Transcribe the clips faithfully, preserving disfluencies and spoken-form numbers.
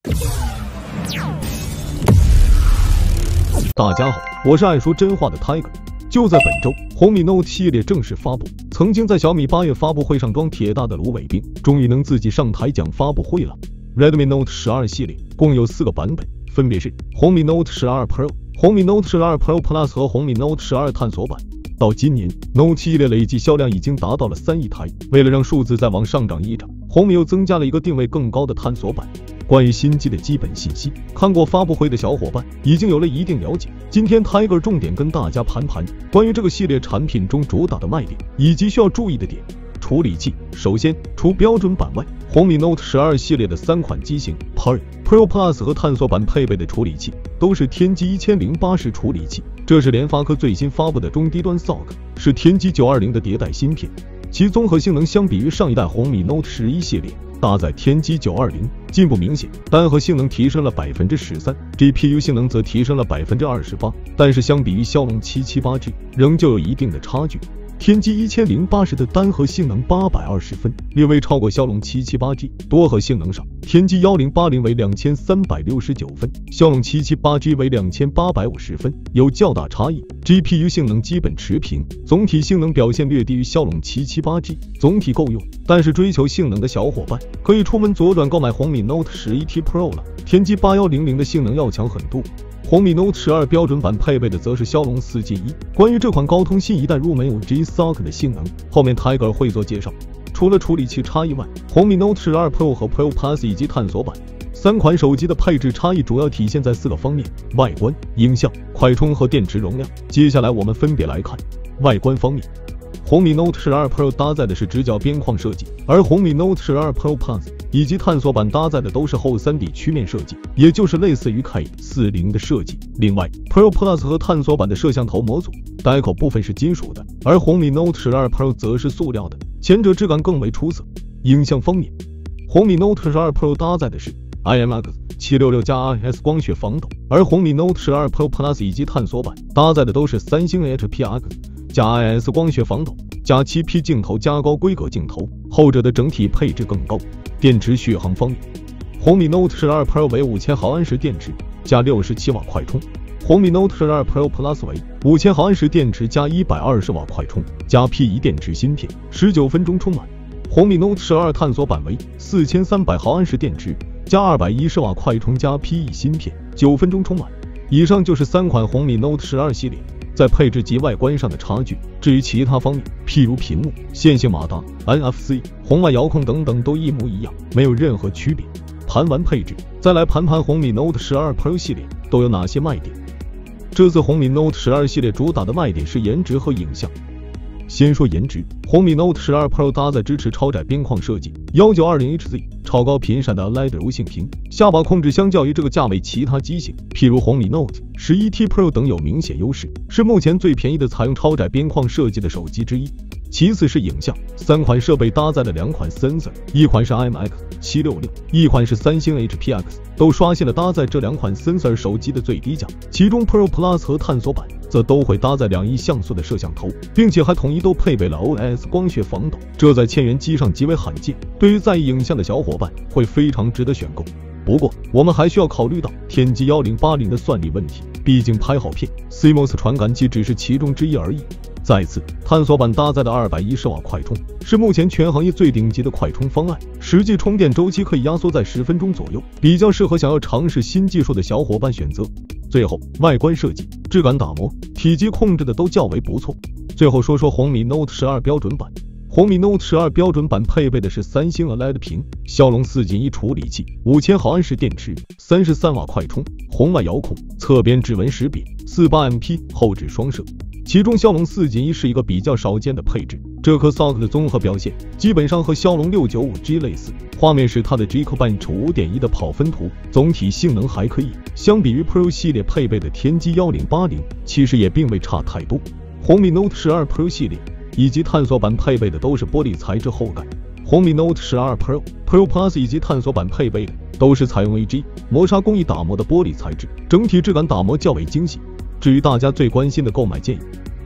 大家好，我是爱说真话的 Tiger。就在本周，红米 Note 系列正式发布。曾经在小米八月发布会上装铁大的卢伟冰，终于能自己上台讲发布会了。Redmi Note 十二系列共有四个版本，分别是红米 Note 十二 Pro、红米 Note 十二 Pro Plus 和红米 Note 十二探索版。到今年 ，Note 系列累计销量已经达到了三亿台。为了让数字再往上涨一涨，红米又增加了一个定位更高的探索版。关于新机的基本信息，看过发布会的小伙伴已经有了一定了解。今天 Tiger 重点跟大家盘盘关于这个系列产品中主打的卖点以及需要注意的点。处理器，首先除标准版外，红米 Note 十二系列的三款机型 Pro、Pro Plus 和探索版配备的处理器都是天玑一千零八十处理器，这是联发科最新发布的中低端 S O C， 是天玑九二零的迭代芯片。其综合性能相比于上一代红米 Note 十一系列，搭载天玑九二零进步明显，单核性能提升了 百分之十三， G P U 性能则提升了 百分之二十八， 但是相比于骁龙七七八 G 仍旧有一定的差距。天玑一千零八十的单核性能八百二十分，略微超过骁龙七七八 G， 多核性能上，天玑一零八零为两千三百六十九分，骁龙七七八 G 为两千八百五十分，有较大差异。G P U 性能基本持平，总体性能表现略低于骁龙七七八 G， 总体够用。但是追求性能的小伙伴可以出门左转购买红米 Note 十一 T Pro 了，天玑八一零零的性能要强很多。红米 Note 十二标准版配备的则是骁龙四 G 一。关于这款高通新一代入门 五 G S O C 的性能，后面 Tiger 会做介绍。除了处理器差异外，红米 Note 十二 Pro 和 Pro Plus 以及探索版三款手机的配置差异主要体现在四个方面：外观、影像、快充和电池容量。接下来我们分别来看外观方面。红米 Note 十二 Pro 搭载的是直角边框设计，而红米 Note 十二 Pro Plus 以及探索版搭载的都是后 三 D 曲面设计，也就是类似于 K 四十 的设计。另外 Pro Plus 和探索版的摄像头模组带口部分是金属的，而红米 Note 十二 Pro 则是塑料的，前者质感更为出色。影像方面，红米 Note 十二 Pro 搭载的是 I M X 七六六加 I S 光学防抖，而红米 Note 十二 Pro Plus 以及探索版搭载的都是三星 H P X 加 I S 光学防抖加 七 P 镜头加高规格镜头，后者的整体配置更高。电池续航方面，红米 Note 十二 Pro 为五千毫安时电池加六十七瓦快充，红米 Note 十二 Pro Plus 为五千毫安时电池加一百二十瓦快充加 P 一 电池芯片，十九分钟充满。红米 Note 十二探索版为四千三百毫安时电池加二百一十瓦快充加 P 一 芯片，九分钟充满。以上就是三款红米 Note 十二系列在配置及外观上的差距。至于其他方面，譬如屏幕、线性马达、N F C、红外遥控等等都一模一样，没有任何区别。盘完配置，再来盘盘红米 Note 十二 Pro 系列都有哪些卖点。这次红米 Note 十二系列主打的卖点是颜值和影像。先说颜值，红米 Note 十二 Pro 搭载支持超窄边框设计 一九二零 H Z 超高频闪的 L E D 柔性屏，下巴控制相较于这个价位其他机型，譬如红米 Note 十一 T Pro 等有明显优势，是目前最便宜的采用超窄边框设计的手机之一。其次是影像，三款设备搭载了两款 sensor， 一款是 I M X 七六六， 一款是三星 H P X， 都刷新了搭载这两款 sensor 手机的最低价。其中 Pro Plus 和探索版则都会搭载两亿像素的摄像头，并且还统一都配备了 O S 光学防抖，这在千元机上极为罕见，对于在意影像的小伙伴会非常值得选购。不过我们还需要考虑到天玑一零八零的算力问题，毕竟拍好片 C M O S 传感器只是其中之一而已。再次，探索版搭载的二百一十瓦快充是目前全行业最顶级的快充方案，实际充电周期可以压缩在十分钟左右，比较适合想要尝试新技术的小伙伴选择。最后，外观设计、质感打磨、体积控制的都较为不错。最后说说红米 Note 十二标准版。红米 Note 十二标准版配备的是三星 L E D 屏、骁龙四 G 一处理器、五千毫安时电池、三十三瓦快充、红外遥控、侧边指纹识别、四十八 M P 后置双摄。其中骁龙四 G 一是一个比较少见的配置，这颗 S O C 的综合表现基本上和骁龙六九五 G 类似，画面是它的 Geekbench 五点一 的跑分图，总体性能还可以，相比于 Pro 系列配备的天玑一零八零，其实也并未差太多。红米 Note 十二 Pro 系列以及探索版配备的都是玻璃材质后盖，红米 Note 十二 Pro、Pro Plus 以及探索版配备的都是采用 A G 磨砂工艺打磨的玻璃材质，整体质感打磨较为精细。至于大家最关心的购买建议，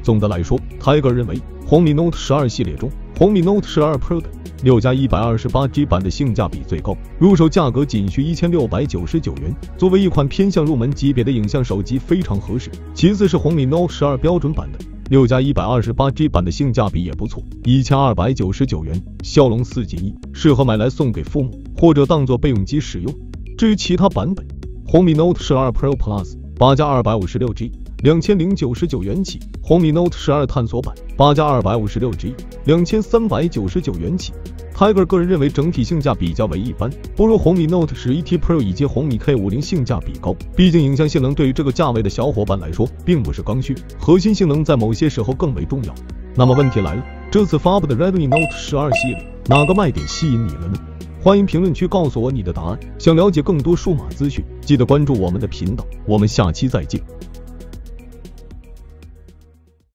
总的来说 ，Tiger 认为红米 Note 十二系列中，红米 Note 十二 Pro 的六加一百二十八 G 版的性价比最高，入手价格仅需一千六百九十九元，作为一款偏向入门级别的影像手机非常合适。其次是红米 Note 十二标准版的六加一百二十八 G 版的性价比也不错，一千二百九十九元，骁龙四进一，适合买来送给父母或者当做备用机使用。至于其他版本，红米 Note 十二 Pro Plus 八加二百五十六 G， 两千零九十九元起；红米 Note 十二探索版八加二百五十六 G， 两千三百九十九元起。Tiger 个人认为整体性价比较为一般，不如红米 Note 十一 T Pro 以及红米 K 五十 性价比高。毕竟影像性能对于这个价位的小伙伴来说并不是刚需，核心性能在某些时候更为重要。那么问题来了，这次发布的 Redmi Note 十二系列哪个卖点吸引你了呢？欢迎评论区告诉我你的答案。想了解更多数码资讯，记得关注我们的频道。我们下期再见。